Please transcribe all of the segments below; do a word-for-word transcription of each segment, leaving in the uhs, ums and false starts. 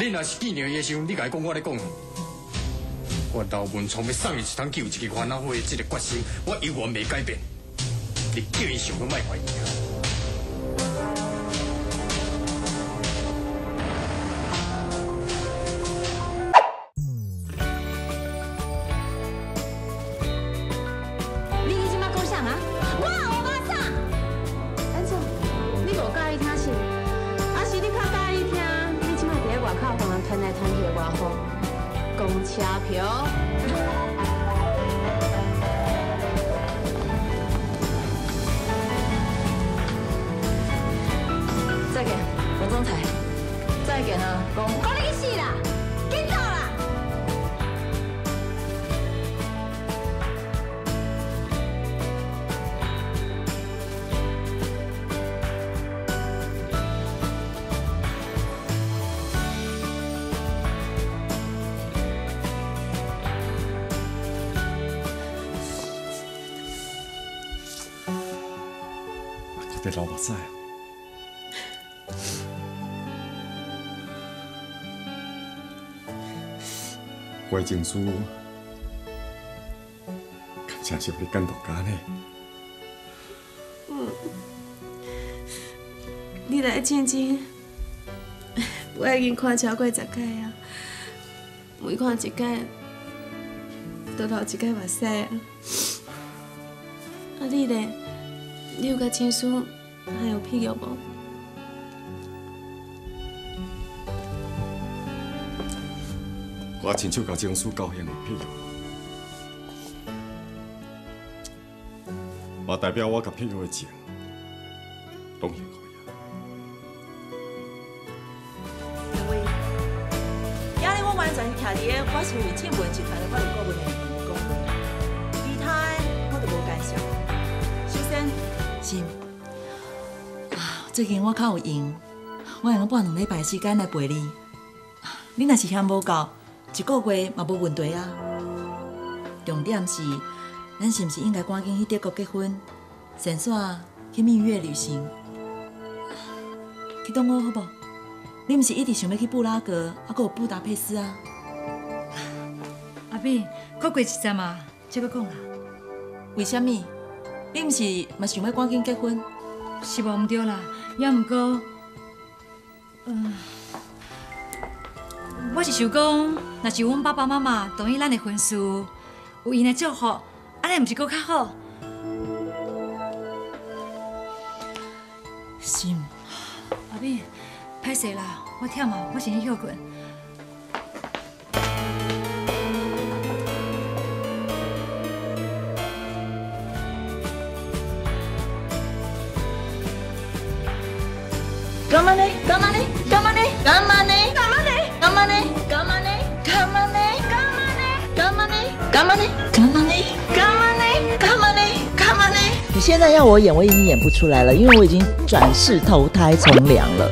你若是见到伊的时候，你甲伊讲我咧讲。我刘文聪要送伊一桶救一个烦恼火的这个决心，我永远袂改变。你叫伊想都莫怀疑啊！ 你即马讲啥啊？我有马啥？安怎？你无介意听是？还是你较介意听？你即马伫咧外口帮人传来传去的外风？ 公车票。再见，王总裁。再见啊，公。讲你去死啦！紧走啦！ 这老目屎啊！我的情书，真是你感动家呢。 嗯，你来静静，我已经看超过十届啊，每看一届，都流一届目屎啊。啊，你咧？ 你有甲情书还有屁有无？ 我亲手甲情书交献的屁股，嘛代表我甲屁股的情，拢献给伊。 两位，今日我完全是徛伫个我是为庆文集团的法律顾问的讲话，其他我就无干涉。首先。 是啊，最近我较有闲，我用半两礼拜时间来陪你。你若是嫌无够，一个月嘛无问题啊。重点是，咱是毋是应该赶紧去德国结婚，先煞去蜜月旅行？去东欧好无？你毋是一直想要去布拉格，还佫有布达佩斯啊？ 阿碧，搁过一阵嘛，才要讲啊。 为什么？ 你毋是嘛想要赶紧结婚？ 是无毋对啦，也毋过，嗯，我是想讲，若是阮爸爸妈妈同意咱的婚事，有因的祝福，安尼毋是搁较好？ 是。 阿碧，歹势啦，我忝啊，我先去休困。 干嘛呢？干嘛呢？干嘛呢？干嘛呢？干嘛呢？干嘛呢？干嘛呢？干嘛呢？干嘛呢？干嘛呢？干嘛呢？干嘛呢？干嘛呢？干嘛呢？你现在要我演，我已经演不出来了，因为我已经转世投胎从良了。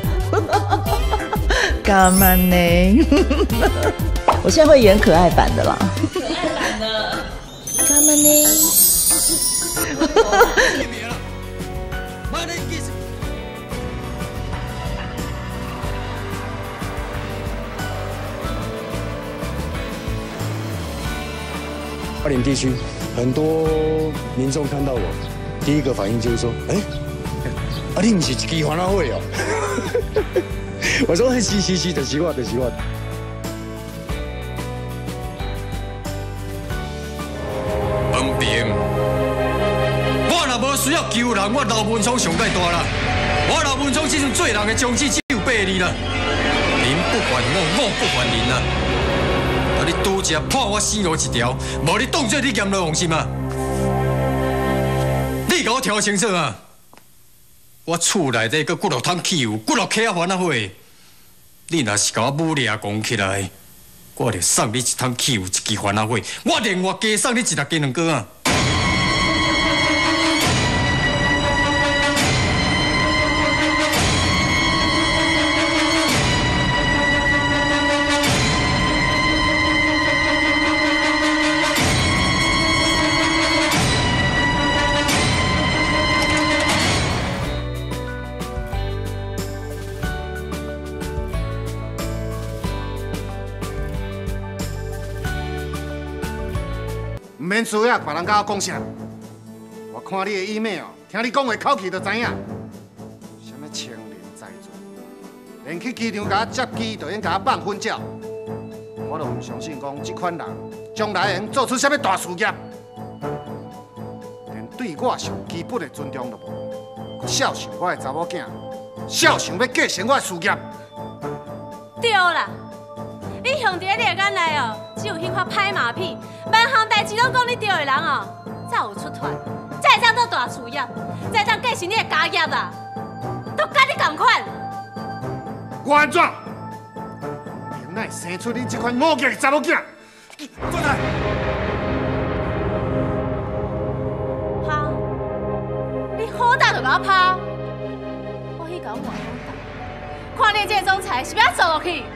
干嘛呢？我现在会演可爱版的啦。可爱版的。干嘛呢？ 花莲地区很多民众看到我，第一个反应就是说：“哎、欸，啊，你不是一支烦恼会哦？”我说：“是是是，就是我，就是我。”文平，我若无需要救人，我刘文聪上介大啦。我刘文聪这阵做人的宗旨只有八字啦：民不还我，我不还民啦。 啊！你拄则破我生路一条，无你当作你嫌落放心啊！你甲我调清楚啊！我厝内底搁骨落桶汽油，骨落客啊烦恼火。你若是甲我武力讲起来，我就送你一桶汽油，一支烦恼火，我另外加送你一粒鸡卵糕啊！ 免需要别人甲我讲啥。我看你的 email， 听你讲话口气就知影，什么青年才俊，连去机场甲我接机就应甲我放粉鸟。我都唔相信讲这款人将来会用做出什么大事业，连对我上基本的尊重都无，孝顺我的查某囝，孝顺要继承我的事业。 对啦，你向伫你的眼内哦，只有迄款歹马屁，万项代志拢讲你对的人哦，才有出团，才会当做大事业，才会当继承你的家业啦，都甲你同款。 我安怎？凭哪会生出你这款恶极的查某囝？转来！ 拍！你好大就甲我拍！我去甲我换好大，看你这个总裁是要走落去。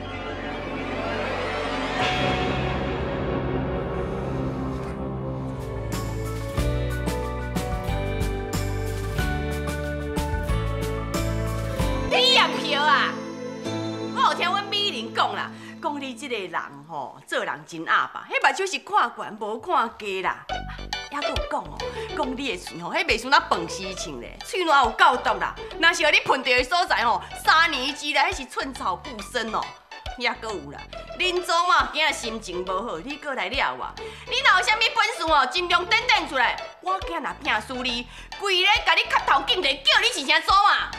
你验票啊！我有听阮美玲讲啦，讲你这个人吼，做人真鸭吧，迄目睭是看悬无看低啦。还佫有讲哦，讲你的喙吼，迄袂像那饭丝像咧，喙烂有够毒啦。若是互你碰到的所在吼，三年之内迄是寸草不生哦。还佫有啦，恁祖嘛今仔心情无好，你过来了我，你若有啥物本事哦，尽量展展出来。我今若拼死你，规日甲你磕头敬礼，叫你是啥祖啊？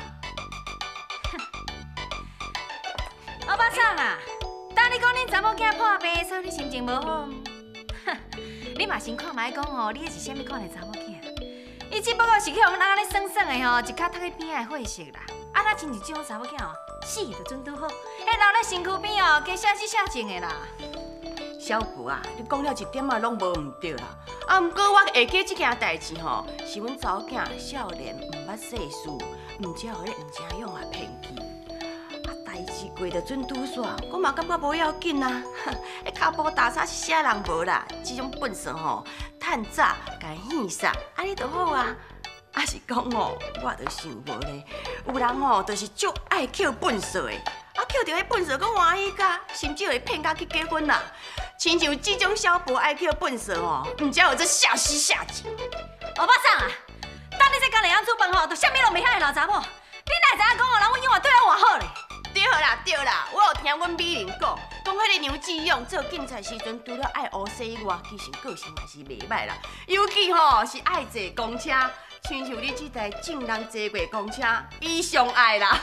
欧巴桑啊，当你讲恁查某囝破病，所以你心情无好。哼，你嘛先看卖讲哦，你迄是啥物款的查某囝？伊只不过是去互咱安尼爽爽的吼，一脚踏去边仔的货色啦。啊，咱亲像这种查某囝哦，死就准拄好，迄留咧身躯边哦，加写字写情的啦。 小姑啊，你讲了一点啊，拢无唔对啦。啊，毋过我下嫁这件代志吼，是阮查某囝少年毋捌世事，毋只互迄吴正勇啊骗去。代志过就准拄煞，我嘛感觉无要紧啊。迄骹步打叉是啥人无啦？这种本事吼，趁早甲伊献煞，安尼就好啊。啊是讲吼，我就想无咧，有人吼就是足爱捡本事的，啊捡到迄本事，佫欢喜甲，甚至会骗甲去结婚啦。亲像这种小婆爱捡本事吼，毋只有这下死下井。 欧巴桑啊，当你这家里养煮饭吼，都啥物拢袂晓的老查某，你哪会知影讲哦，人阮永远对我偌好咧？ 对啦对啦，我有听阮美玲讲，讲迄个杨志勇做警察时阵，除了爱学习以外，其实个性嘛是袂歹啦。尤其吼是爱坐公车，亲像你这台正人坐过公车，伊上爱啦。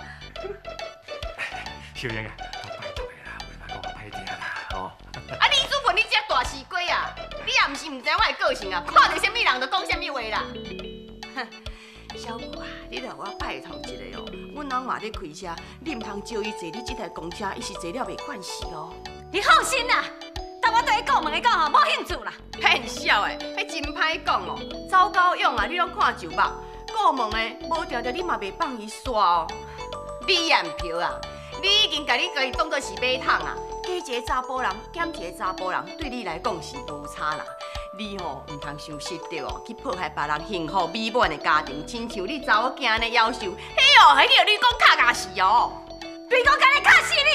小英啊，拜托你啦，袂歹讲我歹听啦，哦。 啊，李主任，你这大死鬼啊！你也毋是毋知我的个性啊，看到啥物人就讲啥物话啦。哼，小姑啊，你来我拜托一下哦。阮老妈咧开车，你唔通招伊坐你这台公车，伊是坐了袂款时哦。 你放心啦，但我对伊讲问的讲吼，无兴趣啦。 骗笑的，迄真歹讲哦。糟糕用啊，你拢看就目。顾问的，无条条你嘛袂放伊煞哦。你验票啊，你已经甲你家己当作是马桶啊。加一个查甫人，减一个查甫人，对你来讲是无差啦。你吼唔通伤失着哦，去破坏别人幸福美满的家庭，亲像你查某囝安尼夭寿，嘿哦，迄个女工卡卡死哦， 女工甲你卡死你